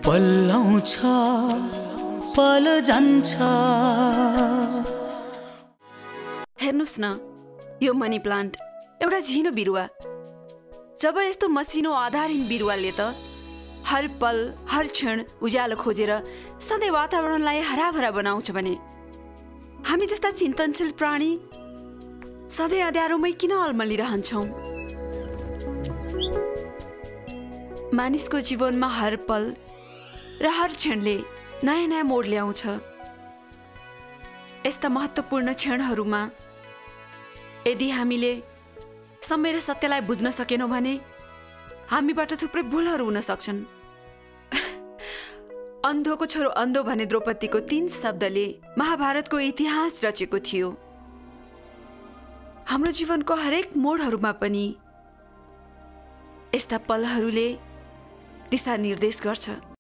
पल आउँछ पल जान्छ। हेर्नुस् न, यो मनी प्लान्ट एउटा झिनो बिरुवा। जब यस्तो मसिनो आधारहीन बिरुवाले त हर पल हर क्षण उज्यालो खोजेर सधैँ वातावरणलाई हराभरा बनाउँछ भने हामी जस्ता चिन्तनशील प्राणी सधैँ अँध्यारोमै किन अल्मलिरहन्छौँ? मानिसको जीवनमा हर पल र हर क्षणले नयाँ नयाँ मोड ल्याउँछ। यस्ता महत्त्वपूर्ण क्षणहरूमा यदि हामीले समय र सत्यलाई बुझ्न सकेनौँ भने हामीबाट थुप्रै भुलहरू हुन सक्छन्। अन्धोको छोरो अन्धो भने द्रौपदीको 3 शब्दले महाभारतको इतिहास रचेको थियो। हाम्रो जीवनको हरेक मोडहरूमा पनि यस्ता पलहरूले दिशा निर्देश गर्छ।